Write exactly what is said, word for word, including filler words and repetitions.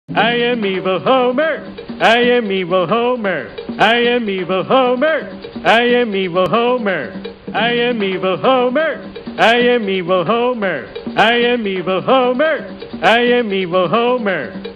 I am evil Homer. I am evil Homer. I am evil Homer. I am evil Homer. I am evil Homer. I am evil Homer. I am evil Homer. I am evil Homer.